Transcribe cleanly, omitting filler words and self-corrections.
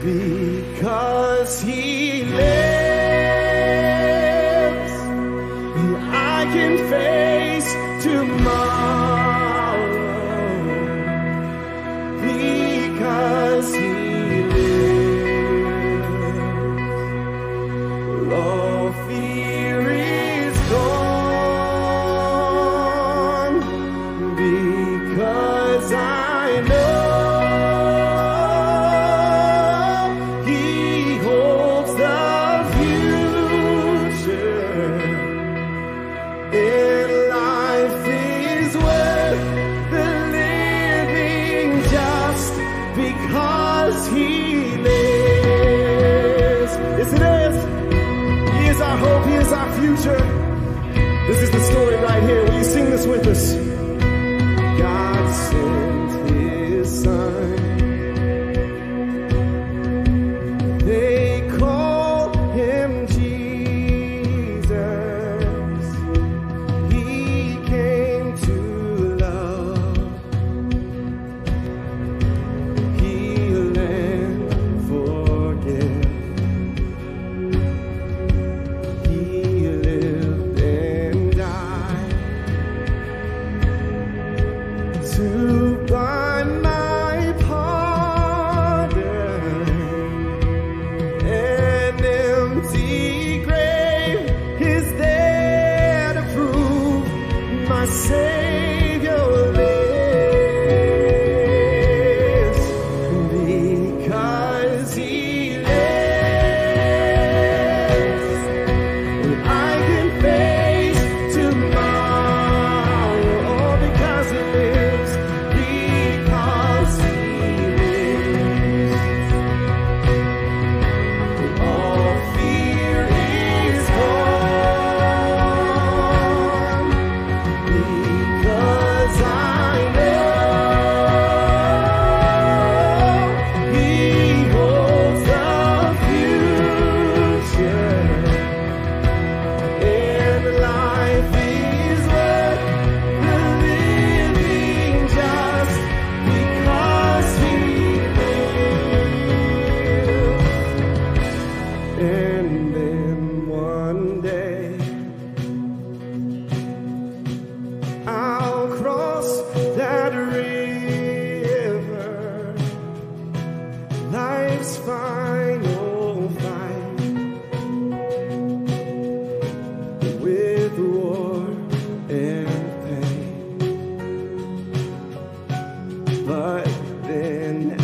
Because he lives, I can face tomorrow. Because he lives, all fear is gone. Because I know he lives. Yes, it is. He is our hope. He is our future. This is the story right here. Will you sing this with us? God sent his son. They call him Jesus. He came to love. To buy my pardon, an empty grave is there to prove my Savior lives. Because he lives, I can face tomorrow. Oh, because he lives. And then one day I'll cross that river, life's final fight, with war and pain. But then